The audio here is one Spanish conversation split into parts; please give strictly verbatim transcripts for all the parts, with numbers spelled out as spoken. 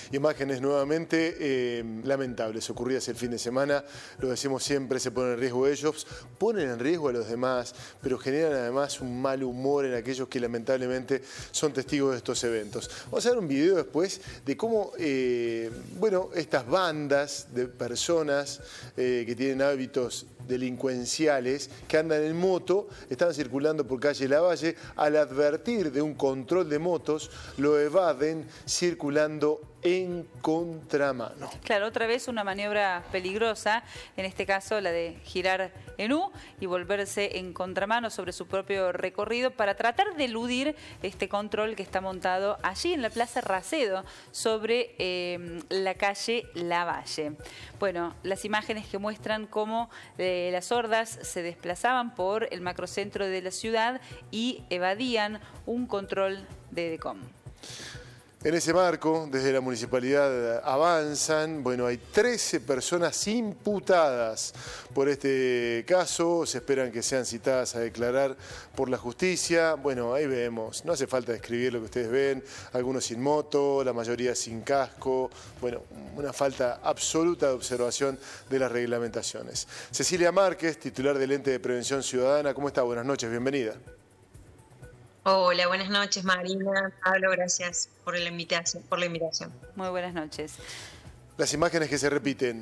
Imágenes nuevamente eh, lamentables, ocurridas el fin de semana, lo decimos siempre, se ponen en riesgo ellos, ponen en riesgo a los demás, pero generan además un mal humor en aquellos que lamentablemente son testigos de estos eventos. Vamos a ver un video después de cómo, eh, bueno, estas bandas de personas eh, que tienen hábitos delincuenciales que andan en moto, estaban circulando por calle Lavalle, al advertir de un control de motos, lo evaden circulando en contramano. Claro, otra vez una maniobra peligrosa, en este caso la de girar en U y volverse en contramano sobre su propio recorrido para tratar de eludir este control que está montado allí en la Plaza Racedo sobre eh, la calle Lavalle. Bueno, las imágenes que muestran cómo eh, las hordas se desplazaban por el macrocentro de la ciudad y evadían un control de DECOM. En ese marco, desde la municipalidad avanzan, bueno, hay trece personas imputadas por este caso, se esperan que sean citadas a declarar por la justicia. Bueno, ahí vemos, no hace falta describir lo que ustedes ven, algunos sin moto, la mayoría sin casco, bueno, una falta absoluta de observación de las reglamentaciones. Cecilia Márquez, titular del Ente de Prevención Ciudadana, ¿cómo está? Buenas noches, bienvenida. Hola, buenas noches Marina, Pablo, gracias por la invitación. Por la invitación. Muy buenas noches. Las imágenes que se repiten.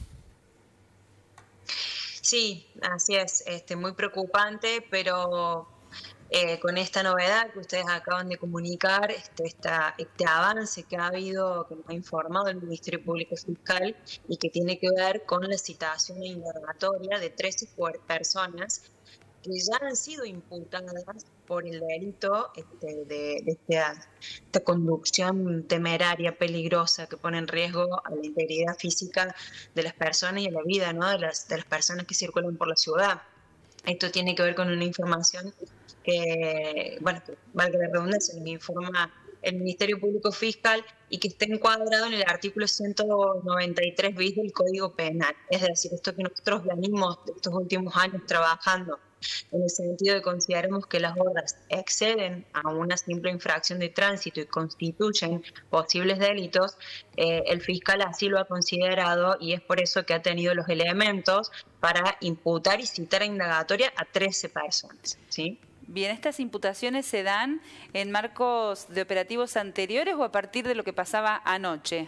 Sí, así es, este, muy preocupante, pero eh, con esta novedad que ustedes acaban de comunicar, este, esta, este avance que ha habido, que nos ha informado el Ministerio Público Fiscal y que tiene que ver con la citación indagatoria de trece personas que ya han sido imputadas por el delito este, de, de esta, esta conducción temeraria, peligrosa, que pone en riesgo a la integridad física de las personas y a la vida, ¿no? de, las, de las personas que circulan por la ciudad. Esto tiene que ver con una información que, bueno, que valga la redundancia, nos informa el Ministerio Público Fiscal y que está encuadrado en el artículo ciento noventa y tres bis del Código Penal. Es decir, esto que nosotros venimos estos últimos años trabajando en el sentido de que consideramos que las hordas exceden a una simple infracción de tránsito y constituyen posibles delitos, eh, el fiscal así lo ha considerado y es por eso que ha tenido los elementos para imputar y citar a indagatoria a trece personas, ¿sí? Bien, ¿estas imputaciones se dan en marcos de operativos anteriores o a partir de lo que pasaba anoche?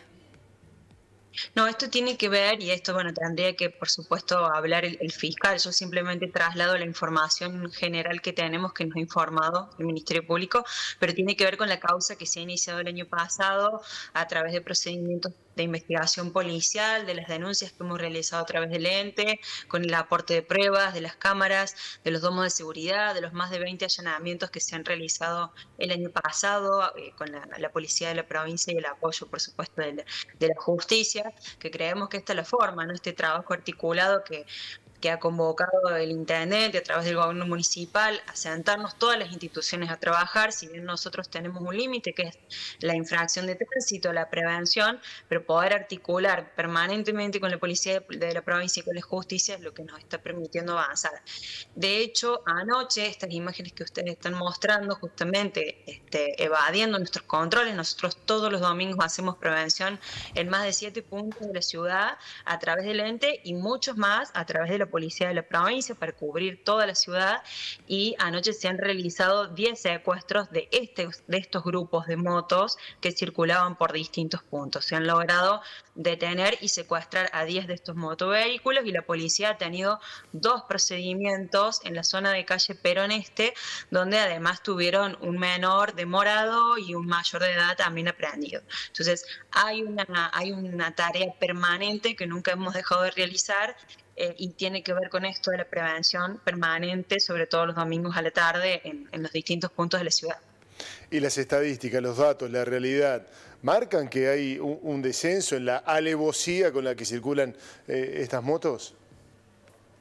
No, esto tiene que ver, y esto, bueno, tendría que, por supuesto, hablar el, el fiscal. Yo simplemente traslado la información general que tenemos, que nos ha informado el Ministerio Público, pero tiene que ver con la causa que se ha iniciado el año pasado a través de procedimientos de investigación policial, de las denuncias que hemos realizado a través del ente, con el aporte de pruebas, de las cámaras, de los domos de seguridad, de los más de veinte allanamientos que se han realizado el año pasado, eh, con la, la policía de la provincia y el apoyo, por supuesto, de la, de la justicia, que creemos que esta es la forma, ¿no? Este trabajo articulado que que ha convocado el intendente a través del gobierno municipal a sentarnos todas las instituciones a trabajar, si bien nosotros tenemos un límite que es la infracción de tránsito, la prevención, pero poder articular permanentemente con la policía de la provincia y con la justicia es lo que nos está permitiendo avanzar. De hecho, anoche, estas imágenes que ustedes están mostrando, justamente este, evadiendo nuestros controles, nosotros todos los domingos hacemos prevención en más de siete puntos de la ciudad a través del ente y muchos más a través de la policía de la provincia para cubrir toda la ciudad, y anoche se han realizado diez secuestros de, este, de estos grupos de motos que circulaban por distintos puntos. Se han logrado detener y secuestrar a diez de estos motovehículos y la policía ha tenido dos procedimientos en la zona de calle Perón Este, donde además tuvieron un menor demorado y un mayor de edad también aprehendido. Entonces hay una, hay una tarea permanente que nunca hemos dejado de realizar, Eh, y tiene que ver con esto de la prevención permanente, sobre todo los domingos a la tarde en, en los distintos puntos de la ciudad. Y las estadísticas, los datos, la realidad, ¿marcan que hay un, un descenso en la alevosía con la que circulan eh, estas motos?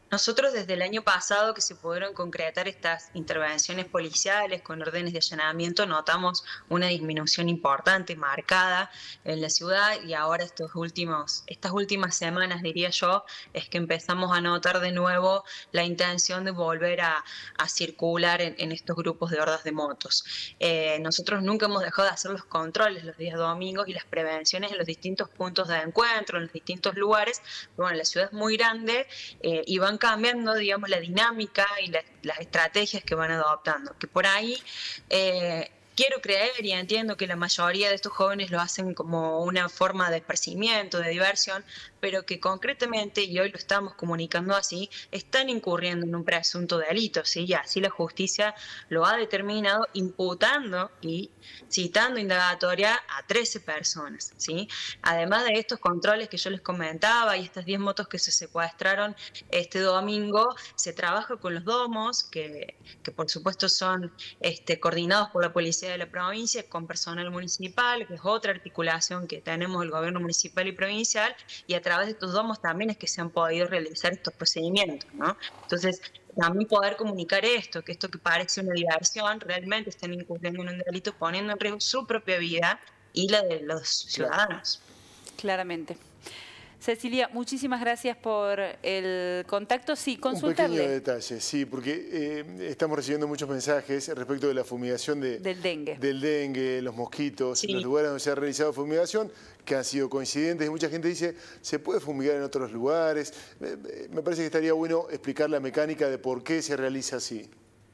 Nosotros desde el año pasado que se pudieron concretar estas intervenciones policiales con órdenes de allanamiento, notamos una disminución importante, marcada en la ciudad, y ahora estos últimos, estas últimas semanas, diría yo, es que empezamos a notar de nuevo la intención de volver a, a circular en, en estos grupos de hordas de motos. Eh, nosotros nunca hemos dejado de hacer los controles los días domingos y las prevenciones en los distintos puntos de encuentro, en los distintos lugares. Bueno, la ciudad es muy grande eh, y van cambiando, digamos, la dinámica y la, las estrategias que van adoptando. Que por ahí eh, quiero creer y entiendo que la mayoría de estos jóvenes lo hacen como una forma de esparcimiento, de diversión, pero que concretamente, y hoy lo estamos comunicando así, están incurriendo en un presunto delito, ¿sí? Y así la justicia lo ha determinado, imputando y citando indagatoria a trece personas, ¿sí? Además de estos controles que yo les comentaba y estas diez motos que se secuestraron este domingo, se trabaja con los domos, que, que por supuesto son este, coordinados por la policía de la provincia, con personal municipal, que es otra articulación que tenemos el gobierno municipal y provincial, y a través de estos domos también es que se han podido realizar estos procedimientos, ¿no? Entonces, también poder comunicar esto, que esto que parece una diversión, realmente están incurriendo en un delito, poniendo en riesgo su propia vida y la de los ciudadanos. Claramente. Cecilia, muchísimas gracias por el contacto. Sí, consultarle. Un pequeño detalle, sí, porque eh, estamos recibiendo muchos mensajes respecto de la fumigación de, del dengue, del dengue, los mosquitos, sí. los lugares donde se ha realizado fumigación, que han sido coincidentes, y mucha gente dice, ¿se puede fumigar en otros lugares? Me, me parece que estaría bueno explicar la mecánica de por qué se realiza así.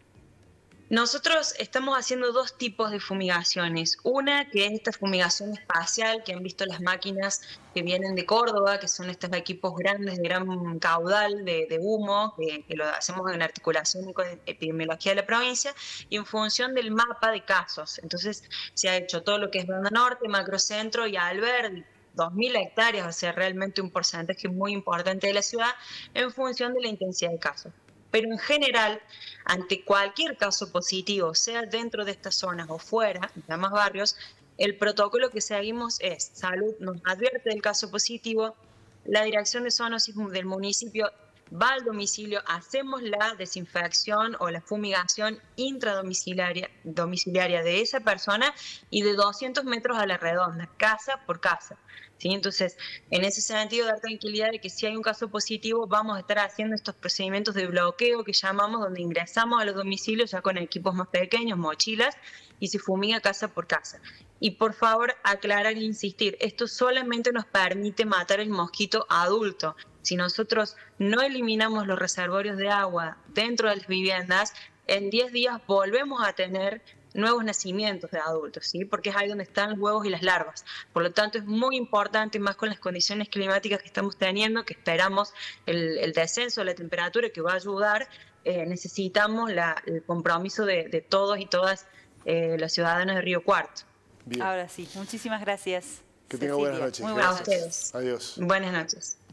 Nosotros estamos haciendo dos tipos de fumigaciones. Una que es esta fumigación espacial, que han visto las máquinas que vienen de Córdoba, que son estos equipos grandes de gran caudal de, de humo, que, que lo hacemos en articulación con epidemiología de la provincia, y en función del mapa de casos. Entonces se ha hecho todo lo que es Banda Norte, Macrocentro y Alberdi, dos mil hectáreas, o sea, realmente un porcentaje muy importante de la ciudad, en función de la intensidad de casos. Pero en general, ante cualquier caso positivo, sea dentro de estas zonas o fuera, en demás barrios, el protocolo que seguimos es: Salud nos advierte del caso positivo, la dirección de zoonosis del municipio va al domicilio, hacemos la desinfección o la fumigación intradomiciliaria domiciliaria de esa persona y de doscientos metros a la redonda, casa por casa. ¿Sí? Entonces, en ese sentido, dar tranquilidad de que si hay un caso positivo, vamos a estar haciendo estos procedimientos de bloqueo que llamamos, donde ingresamos a los domicilios ya con equipos más pequeños, mochilas, y se fumiga casa por casa. Y por favor, aclarar e insistir, esto solamente nos permite matar el mosquito adulto. Si nosotros no eliminamos los reservorios de agua dentro de las viviendas, en diez días volvemos a tener nuevos nacimientos de adultos, ¿sí? Porque es ahí donde están los huevos y las larvas. Por lo tanto, es muy importante, más con las condiciones climáticas que estamos teniendo, que esperamos el, el descenso de la temperatura que va a ayudar, eh, necesitamos la, el compromiso de, de todos y todas eh, los ciudadanos de Río Cuarto. Bien. Ahora sí, muchísimas gracias. Que tenga buenas noches. Muy buenas noches. A ustedes. Adiós. Buenas noches.